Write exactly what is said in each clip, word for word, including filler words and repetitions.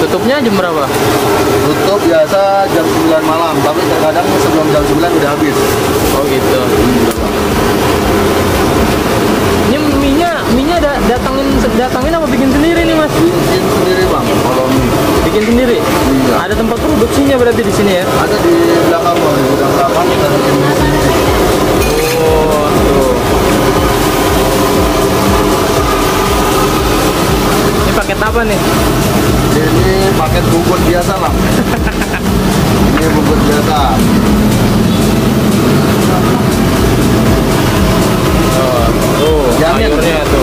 Tutupnya jam berapa? Tutup biasa jam sembilan malam, tapi terkadang sebelum jam sembilan udah habis. Oh gitu. Ini mie-nya, mie-nya da datangin datangin apa bikin sendiri nih Mas? Bikin sendiri Bang, kalau mie. Bikin sendiri? Iya. Ada tempat produksinya berarti di sini ya? Ada di belakang Bang, di gudang lapangan kita bikin mie sendiri. Oh, tuh. Ini paket apa nih? Ini paket bungkus biasa Bang. Ini bungkus biasa. Oh, tuh, Jamin. sayurnya tuh.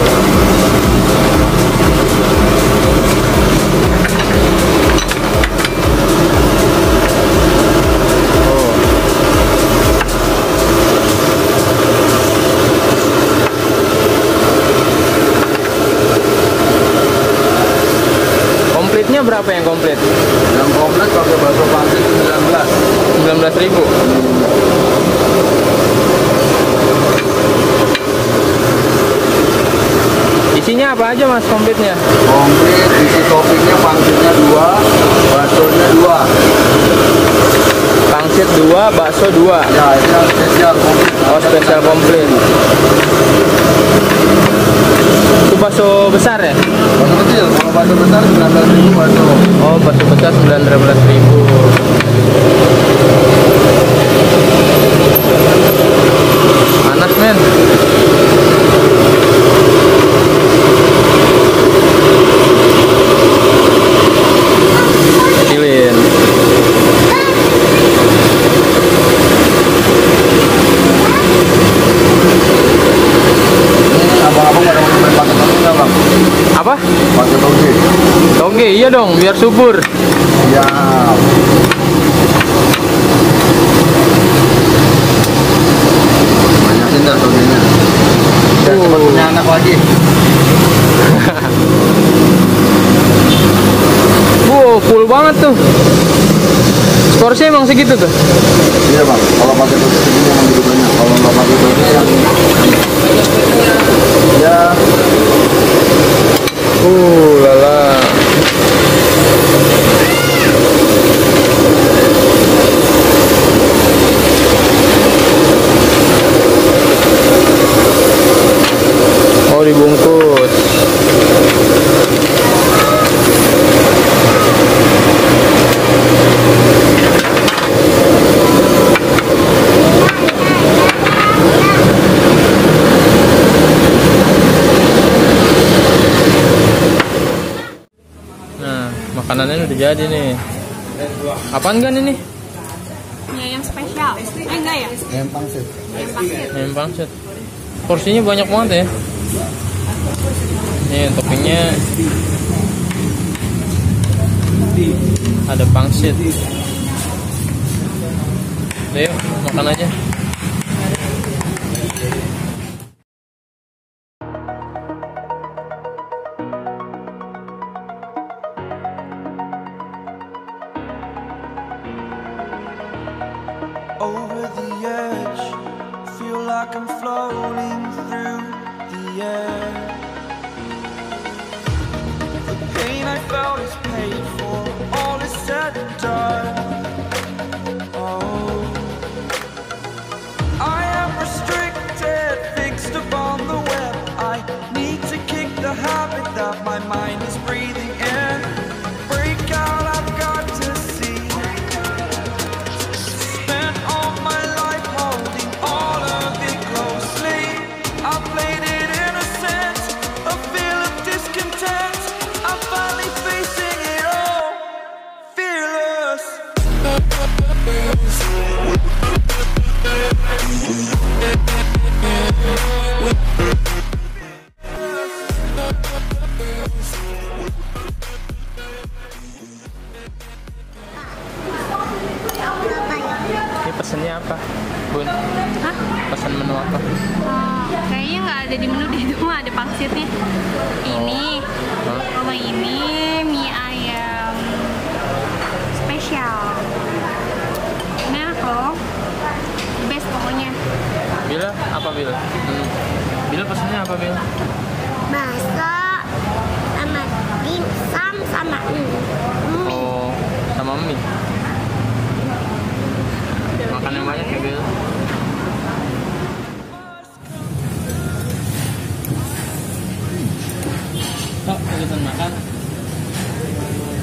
Oh. Komplitnya berapa yang komplit? Yang komplit pakai bakso pangsit sembilan belas. sembilan belas ribu. Isinya apa aja Mas komplitnya? Komplit, isi toppingnya pangsitnya dua, baksonya dua. Pangsit dua, bakso dua. Ya, ini yang spesial komplit. Oh, spesial komplit. Itu bakso besar ya? Bakso kecil, kalau bakso besar sembilan belas ribu bakso. Oh, bakso besar sembilan belas ribu. Panas men. Kecilin. Ini abang-abang pada mau main pakai toge nggak Bang? Apa? Pakai toge. Toge, iya dong, biar subur. Ya. Banyakin dah togenya. Biar Uh. cepat punya anak lagi. Wow, full banget tuh. Porsinya emang segitu tuh. Iya Bang, kalau pakai toge segini emang gitu banyak. Kalau nggak pakai toge yang ya Uh, lala. Oh, dibungkus. Nah, makanannya udah jadi nih. Apaan kan ini? Ya, yang spesial. Eh, enggak ya? yang pangsit. Yang pangsit. Ayam pangsit. Porsinya banyak banget ya. Nih toppingnya ada pangsit. Udah yuk, makan aja. Over the edge, feel like I'm floating through the air. The pain I felt is paid for, all is said and done. Oh, I am restricted, fixed upon the web. I need to kick the habit that my mind is breathing in. Break out, I've got to see. Spent all my life holding all of it closely. I played it innocent, a feel of discontent. I'm finally facing it all, fearless. Ini pesennya apa, Bun? Hah? Pesan menu apa? Oh, kayaknya nggak ada di menu di itu mah ada pangsitnya. Ini, Hah? sama ini mie ayam spesial. Enak loh, best pokoknya. Bila apa Bil? Hmm. Bila pesennya apa Bil? Bakso sama dimsum sama mie.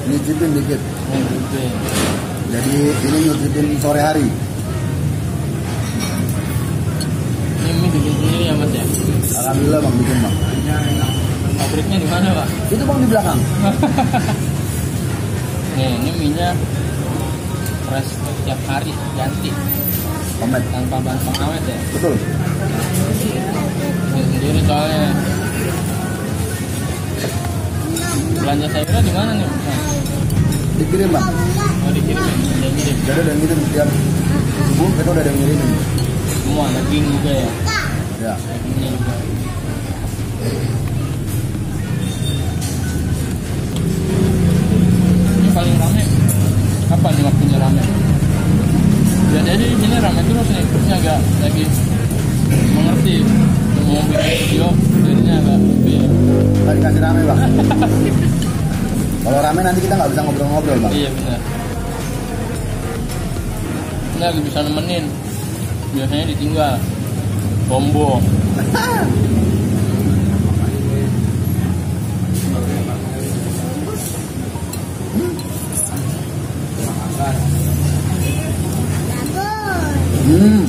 nyicipin dikit. Oh, gitu ya. Jadi ini nyicipin sore hari. Ini mie bikin sendiri ya Mas ya? Alhamdulillah bang bikin bang. Pabriknya di mana Pak? Itu bang di belakang. Nih, ini mie-nya fresh setiap hari ganti Komet. tanpa bahan pengawet ya. Betul. Bikin sendiri soalnya. Belanja sayurnya di mana nih? Mas? Dikirim bang. Oh dikirim, ada yang ngirim. Jadi ada yang ngirim tiap subuh kita udah ada yang ngirimin. Semua daging juga ya. Ya. Dagingnya juga. Ini paling rame. Kapan nih waktunya rame? Biasanya di sini rame terus nih. Ini agak lagi mengerti. Mau bikin video, jadinya agak lebih. Tadi kasih rame bang. Kalau rame nanti kita nggak bisa ngobrol-ngobrol bang. Iya benar. Ini lagi bisa nemenin. Biasanya ditinggal. Sombong. Hmm.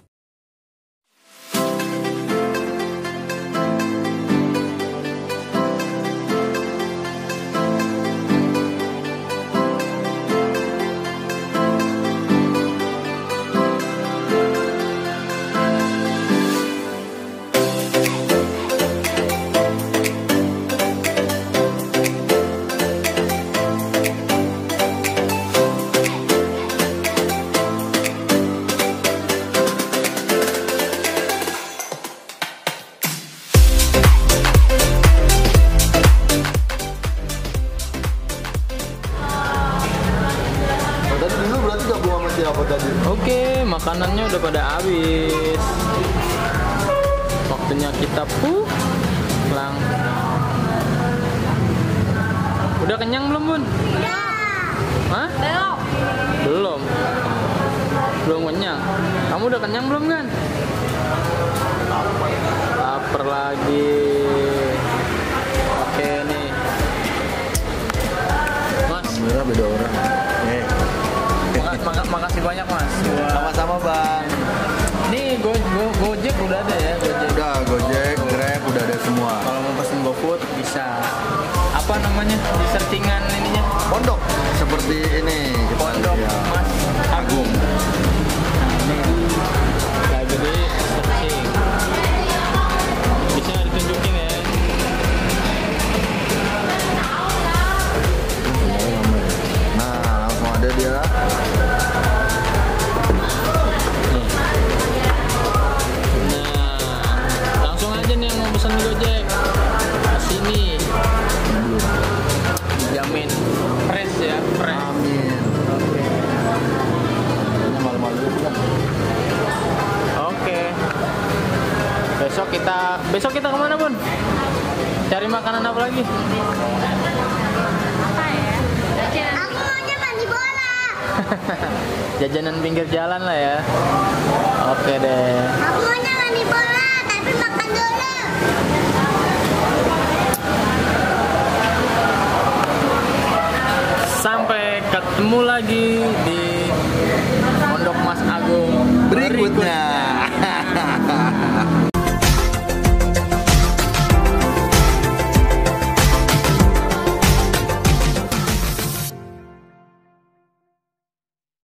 Tadi dulu berarti gabung sama siapa tadi? Oke, makanannya udah pada habis. Waktunya kita pulang. Udah kenyang belum, Bun? Hah? Belum. Belum. Belum kenyang. Kamu udah kenyang belum, kan? Lapar lagi. Oke nih. Mas, Alhamdulillah beda orang. Eh. maka- maka- makasih banyak, Mas. Wah. Sama-sama bang. Nih go, go, Gojek udah ada ya, Gojek. Udah Gojek, Grab udah ada semua. Kalau mau pesen GoFood bisa. Apa namanya di settingan ininya? Pondok seperti ini. kita Pondok lihat. Mas Agung. Nah, ini kayak gede searching. Bisa ditunjukin ya. Nah langsung ada dia. Nih. Nah, langsung aja nih yang mau pesen Gojek. Kesini. Jamin fresh ya, fresh. Amin. Oke. Ini malu-malu kan. Oke. Besok kita besok kita kemana, Bun? Cari makanan apa lagi? Apa ya? Jajanan. Aku maunya mandi bola. Jajanan pinggir jalan lah ya. Oke deh. Aku maunya mandi bola, tapi makan dulu. Sampai ketemu lagi di